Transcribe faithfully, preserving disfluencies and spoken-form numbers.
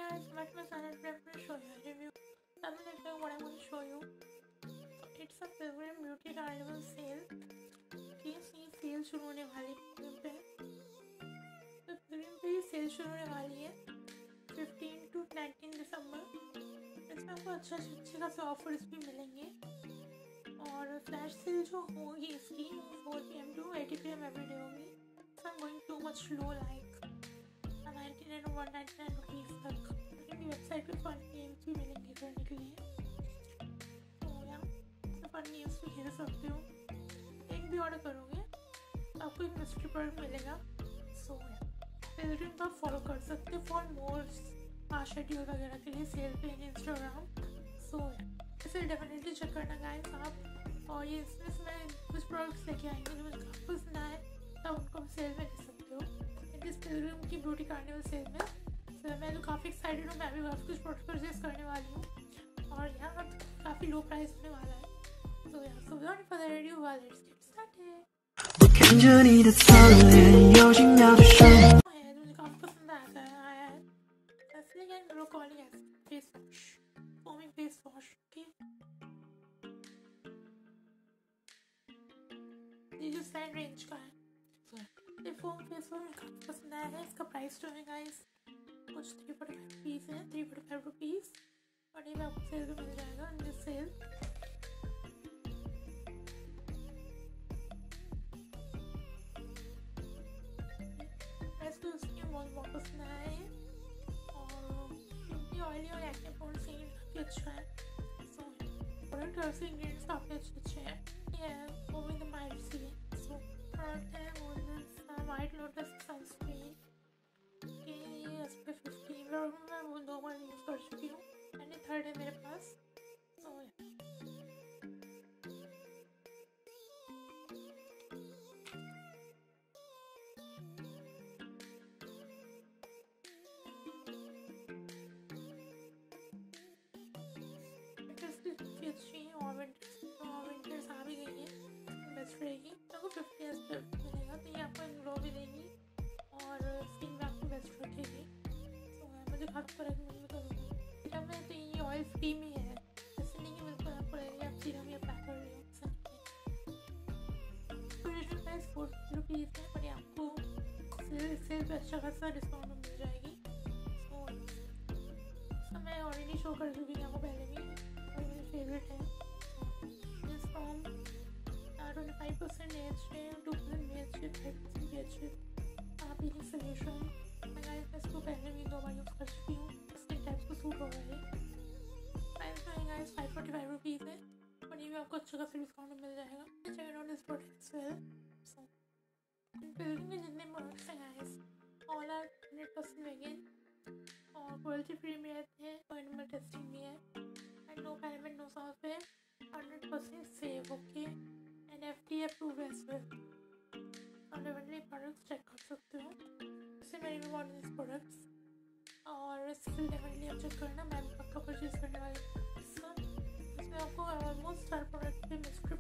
guys, back to my channel. Today I'm going to show you a review. I'm going to show you what I'm going to show you. So it's a Pilgrim Beauty Carnival sale. Okay, see sale शुरू होने वाली Pilgrim पे. तो Pilgrim पे ये cell शुरू होने वाली है फिफ्टीन टू नाइनटीन दिसंबर. इसमें आपको अच्छा अच्छे खासे ऑफर्स भी मिलेंगे और फ्लैश सेल जो होगी इसकी four P M to eight P M every day होगी. So I'm going too much low like ninety nine और वन नाइन्टी नाइन रुपीज़ तक. लेकिन वेबसाइट पे फन गेम्स भी मिलेंगे करने के लिए. तो यहाँ फन गेम्स भी खेल सकते हो. एक भी ऑर्डर करोगे तो आपको एक मिस्ट्री प्रोडक्ट मिलेगा. सो पिलग्रिम पर फॉलो कर सकते हो फॉर मोर शेड्यूल वगैरह के लिए सेल पे इंस्टाग्राम. सो इसे डेफिनेटली चेक करना गाइस आप. और ये इसमें मैं कुछ प्रोडक्ट्स लेके आएंगे जो मुझे काफ़ी पसंद आए तब उनको सेल में ले सकते हो. इस पिलग्रिम की ब्यूटी कार्निवल सेल में so, मैं तो काफ़ी एक्साइटेड हूँ. मैं भी काफ़ी कुछ प्रोडक्ट परचेज करने वाली हूँ और यहाँ काफ़ी लो प्राइस होने वाला है. तो यहाँ so without further ado let's get started. मुझे काफ़ी पसंद आया है इसलिए मैं कॉलिंग है face wash foaming face wash. Okay ये जो सैंड रेंज का है ये फोम फेस वॉश मुझे काफ़ी पसंद आया है. इसका प्राइस जो है गाइस कुछ थ्री फोर्टी फाइव रुपीज़ है थ्री फोर्टी फाइव रुपीज़ और ये आपको सेल में मिल जाएगा इन दिस सेल. प्राइस तो उसकी बहुत बहुत पसंद आया है और क्योंकि ऑयली और एक्ने प्रोन से काफ़ी अच्छा है. सो प्रोडक्ट और से इंग्रेडिएंट्स काफ़ी अच्छे अच्छे हैं. ये वो भी द माइल्ड सी है. सो प्रोडक्ट है वो वाइट लोटस सनस्क्रीन के ये एस पी एफ फिफ्टीन और मैं वो दो बार यूज़ कर चुकी हूँ एंड ये थर्ड है मेरे पास. तो काफ़ी अच्छी है और विंटर्स आ भी गई है बेस्ट रहेगी. आपको फिफ्टी एस पी एफ मिलेगा तो ये आपको ग्लो भी देगी और स्किन में आपको बेस्ट रखेगी. तो मुझे काफ़ी रेकमेंड करूँगी. सीरम में तो ये ऑयल फ्री में है ऐसे नहीं कि बिल्कुल आपको लगेगा आप सीरम ही अप्लाई कर रहे हो सकते. ओरिजिनल प्राइस फोर रुपीज़ है पर ये आपको सेल पे अच्छा खासा डिस्काउंट में मिल जाएगी. सो मैं ऑलरेडी शो कर चुकी थी आपको पहले भी और मेरी फेवरेट है. This from twenty-five percent A H A, two percent B H A, five percent B H A peeling solution. मैं गाइस इसको पहले भी दो बार यूज़ कर चुकी हूँ. स्किन टाइप्स को सूट हो गया है. प्राइस जो है guys five forty five rupees है और ये भी आपको अच्छा खासा डिस्काउंट में मिल जाएगा. Check it out this product as well. So Pilgrim के जितने प्रोडक्ट्स हैं guys all are hundred percent vegan और क्वालिटी फ्री में रहते हैं और एनिमल टेस्टिंग भी है and no paraben no sulphate hundred percent safe. Okay and F D A approved as well. आप डेफिनेटली प्रोडक्ट्स चेक कर सकते हो. इससे मेरी भी बहुत दिस प्रोडक्ट्स और स्किल डेफिनेटली आप चेक करना. मैं पक्का परचेज करने वाली हूँ. इसमें आपको ऑलमोस्ट हर प्रोडक्ट पे मिस्ट्री